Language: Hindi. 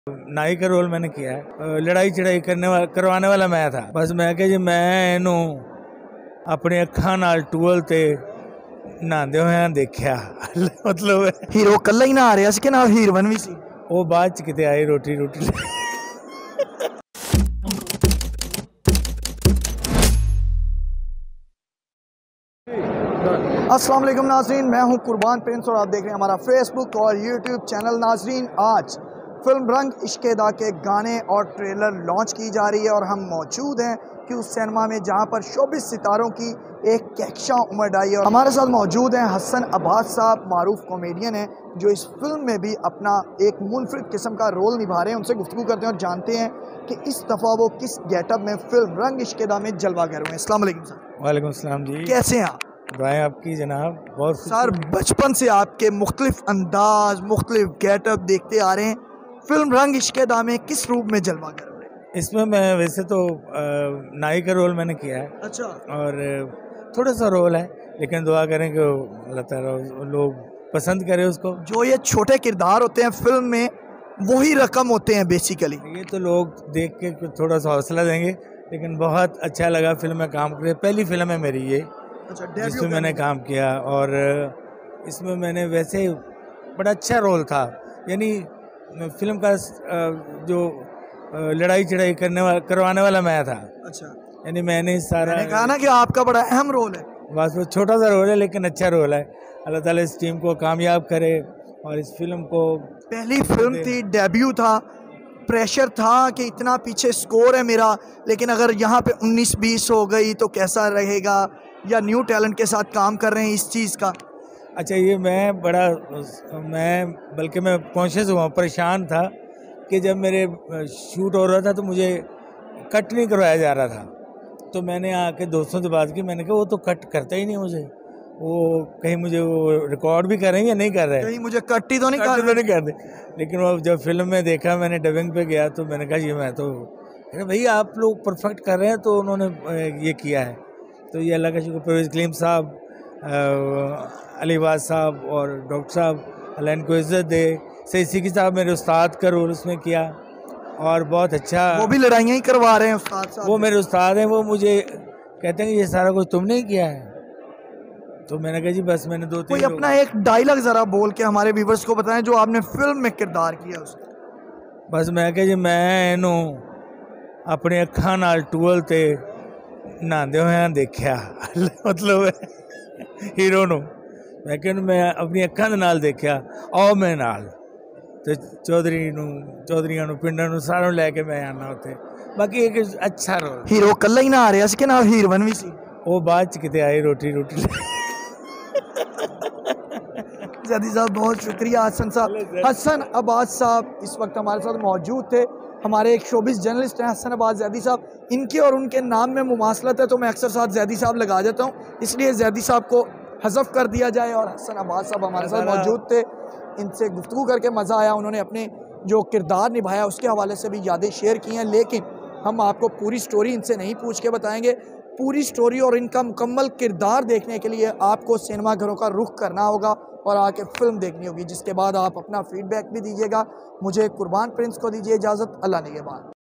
नाई का रोल मैंने किया है। लड़ाई चढ़ाई करवाने वाला मैं था। बस मैं कह जी मैं इनू अपनी अखा नाल टूअल ते नहांदे होया देखिया। मतलब हीरो कल्ला ही ना आ रहा सी कि नाल हीरोइन भी सी? वो बाद च किते आई रोटी अस्सलाम वालेकुम नाजरीन, मैं हूं कुर्बान प्रिंस और आप देख रहे हैं हमारा फेसबुक और यूट्यूब चैनल। नाजरीन, आज फिल्म रंग इश्क-ए-दा के गाने और ट्रेलर लॉन्च की जा रही है और हम मौजूद हैं कि उस सिनेमा में जहां पर शोबिस सितारों की एक कहकशां उमड़ आई है। और हमारे साथ मौजूद हैं हसन अब्बास साहब, मारूफ कॉमेडियन हैं जो इस फिल्म में भी अपना एक मुनफरिद किस्म का रोल निभा रहे हैं। उनसे गुफ्तगू करते हैं और जानते हैं कि इस दफ़ा वो किस गेटअप में फिल्म रंग इश्क-ए-दा में जलवागर हुए हैं। अस्सलाम वालेकुम सर। वालेकुम सलाम जी, कैसे हैं आप? दुआएं आपकी जनाब। बहुत सर, बचपन से आपके मुख्तलिफ अंदाज, मुख्तलिफ गेटअप देखते आ रहे हैं। फिल्म रंग इश्क-ए-दा में किस रूप में जलवागर हो रहे हैं? इसमें मैं वैसे तो नाई का रोल मैंने किया है। अच्छा। और थोड़ा सा रोल है, लेकिन दुआ करें कि अल्लाह ताला लोग पसंद करें उसको। जो ये छोटे किरदार होते हैं फिल्म में, वही रकम होते हैं बेसिकली। ये तो लोग देख के थोड़ा सा हौसला देंगे, लेकिन बहुत अच्छा लगा फिल्म में काम करके। पहली फिल्म है मेरी ये, अच्छा, जिसमें मैंने काम किया। और इसमें मैंने वैसे बड़ा अच्छा रोल था, यानी फिल्म का जो लड़ाई चढ़ाई करवाने वाला मैं था। अच्छा, यानी मैंने सारा मैंने कहा ना कि आपका बड़ा अहम रोल है। बस वो छोटा सा रोल है, लेकिन अच्छा रोल है। अल्लाह ताला इस टीम को कामयाब करे और इस फिल्म को। पहली फिल्म थी, डेब्यू था, प्रेशर था कि इतना पीछे स्कोर है मेरा, लेकिन अगर यहाँ पे 19-20 हो गई तो कैसा रहेगा, या न्यू टैलेंट के साथ काम कर रहे हैं इस चीज़ का? अच्छा, ये मैं बल्कि मैं कॉन्शियस हुआ, परेशान था कि जब मेरे शूट हो रहा था तो मुझे कट नहीं करवाया जा रहा था। तो मैंने आके दोस्तों से बात की, मैंने कहा वो तो कट करता ही नहीं मुझे, वो कहीं मुझे वो रिकॉर्ड भी कर रहे हैं या नहीं कर रहे हैं, कहीं मुझे कट्टी तो नहीं कर दे। लेकिन वो जब फिल्म में देखा, मैंने डबिंग पे गया तो मैंने कहा ये मैं तो भैया आप लोग परफेक्ट कर रहे हैं, तो उन्होंने ये किया है। तो ये अल्लाह का शुक्र, परवेज़ कलीम साहब, अलीबाज साहब और डॉक्टर साहब अल्लाह इनको इज़्ज़त दे। सही सिकी साहब मेरे उस्ताद का रोल उसमें किया और बहुत अच्छा। वो भी लड़ाइयाँ ही करवा रहे हैं उस्ताद साहब। वो मेरे उस्ताद हैं, वो मुझे कहते हैं कि ये सारा कुछ तुमने ही किया है। तो मैंने कहा जी बस मैंने 2-3 कोई अपना एक डायलॉग ज़रा बोल के हमारे व्यूवर्स को बताएं जो आपने फिल्म में किरदार किया उसका। बस मैं कहा जी मैं इनू अपनी अखा नाल टूअल ते नहांदे होया देखिया। मतलब हीरो नू मैं कहूँ मैं अपनी अखा दे नाल देखिया, आओ मेरे नाल। तो चौधरियां नू पिंडां नू सारों लैके मैं आना उत्थे। बाकी एक अच्छा रोल। हीरो कल्ला ही ना आ रहा सी कि नाल हीरोइन भी सी? वो बाद च किते आई रोटी ज़ैदी साहब, बहुत शुक्रिया। हसन अब्बास साहब इस वक्त हमारे साथ मौजूद थे। हमारे एक शोबिस जर्नलिस्ट हैं हसन अब्बास ज़ैदी साहब, इनके और उनके नाम में मुमासलत है तो मैं अक्सर साथ ज़ैदी साहब लगा देता हूँ, इसलिए ज़ैदी साहब को हज़फ कर दिया जाए। और हसन अब्बास साहब हमारे साथ मौजूद थे, इनसे गुफ्तगू करके मज़ा आया। उन्होंने अपने जो किरदार निभाया उसके हवाले से भी यादें शेयर की हैं, लेकिन हम आपको पूरी स्टोरी इनसे नहीं पूछ के बताएंगे। पूरी स्टोरी और इनका मुकम्मल किरदार देखने के लिए आपको सिनेमा घरों का रुख करना होगा और आके फिल्म देखनी होगी, जिसके बाद आप अपना फीडबैक भी दीजिएगा। मुझे कुर्बान प्रिंस को दीजिए इजाज़त। अल्लाह निगहबान।